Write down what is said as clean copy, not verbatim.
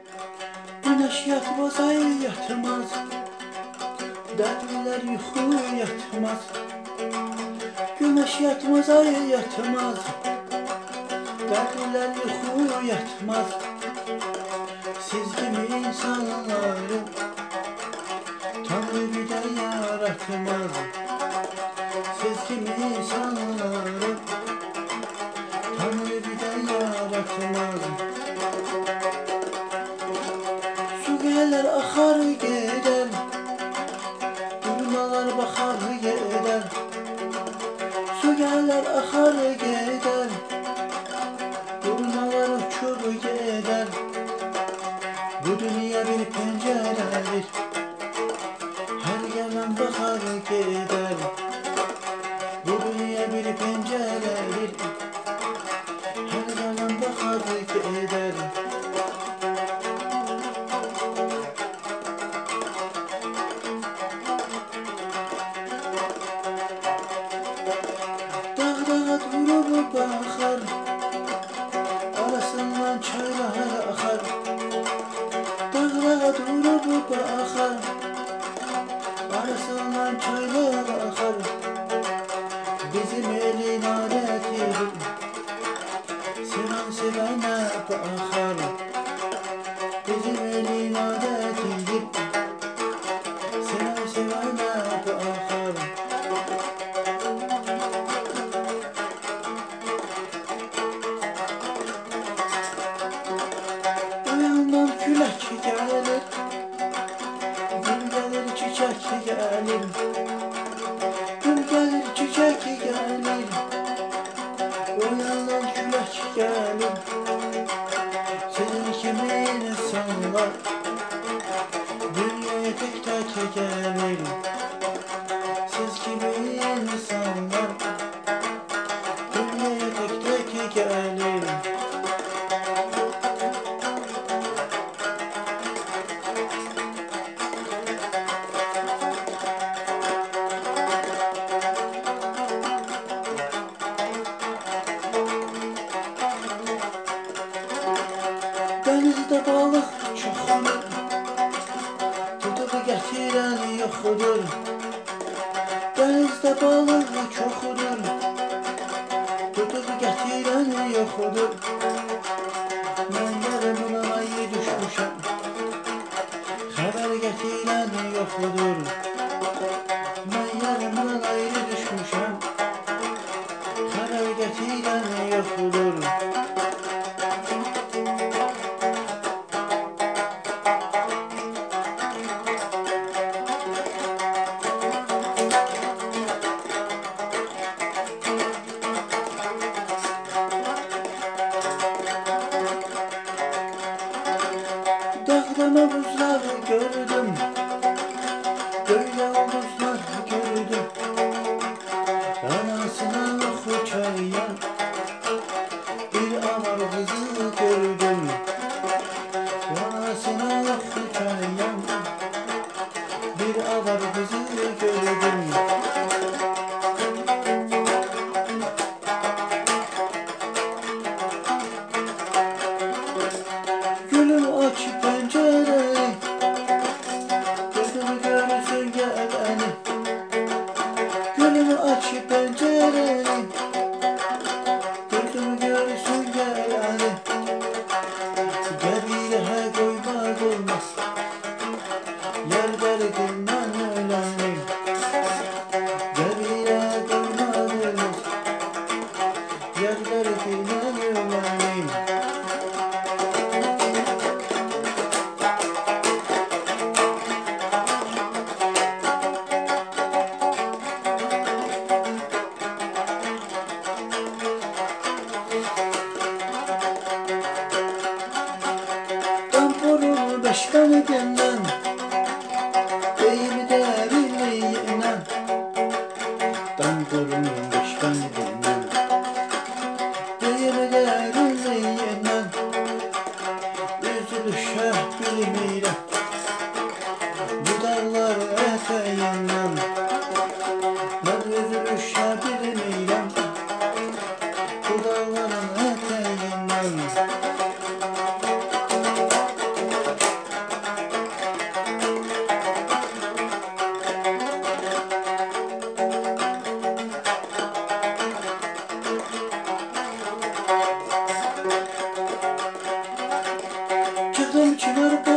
Güneş yatmaz, ay yatmaz, dertliler yuxu yatmaz. Güneş yatmaz, ay yatmaz, dertliler yuxu yatmaz. Siz gibi insanları Tanrı bir de yaratmaz. Siz gibi insanları Tanrı bir de yaratmaz. Su gelir akar gider, durmalar bakar gider. Su gelir akar gider, durmalar uçup gider. Bu dünya bir penceredir, her gelen bakar gider. Bu dünya bir penceredir, her gelen bakar gider. Dağ vurup bakar, arasından çaylar akar. Dağ vurup bakar, arasından çaylar akar. Bizim elin adetidir, seven sevene bakar. Bizim elin adetidir, seven sevene bakar. Uyandan külək gəlir, gül gəlir, çiçək gəlir. Gül gəlir, çiçək gəlir, uyandan külək gəlir. Sizin kimi insanlar dünyaya tək gəlir. Siz kimi insanlar dünyaya tək gəlir. Denizde balık çoxdur, tutup gətirən yoxdur. Denizde balık çoxdur, tutup gətirən yoxdur. Mən yarımdan ayı düşmüşəm, xəbər gətirən yoxdur. Mən yarımdan ayrı düşmüşəm, xəbər gətirən yoxdur. Dağdama buzlar gördüm, böyle ulduzlar gördüm. Anasına uçayan bir avar kızı gördüm. Anasına uçayan bir avar kızı gördüm. Gülüm aç pencereyi, gözümü görsün geleni. Gülüm aç pencereyi, gözümü görsün geleni. Gebirhe koymak olmaz, yer verdiğinden öleni. Gebirhe koymak olmaz, yer verdiğinden öleni. Damporun başkanı gelen, deyimi derinliğine. Damporun başkanı gelen, deyimi derinliğine. Üzülüşe bilmirəm, bu dağlar eteğinden. Ben üzülüşe bilmirəm, bu dağların eteğinden. çınar